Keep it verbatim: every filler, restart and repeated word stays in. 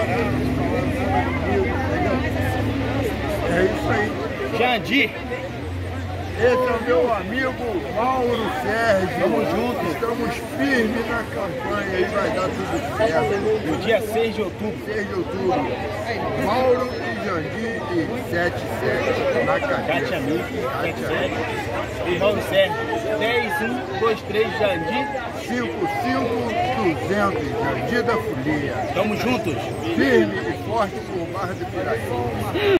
É isso aí. Jandir. Esse é o meu amigo Mauro Sérgio. Tamo junto. Estamos firmes na campanha e vai dar tudo certo. No dia seis de outubro. seis de outubro. Mauro e Jandir de sete sete na cadeia. Cátia Mil, sete sete. E Mauro Sérgio, dez um dois três Jandir. cinco cinco duzentos, Jandir da Folia. Tamo juntos. Firme e forte por Mar do Piraí.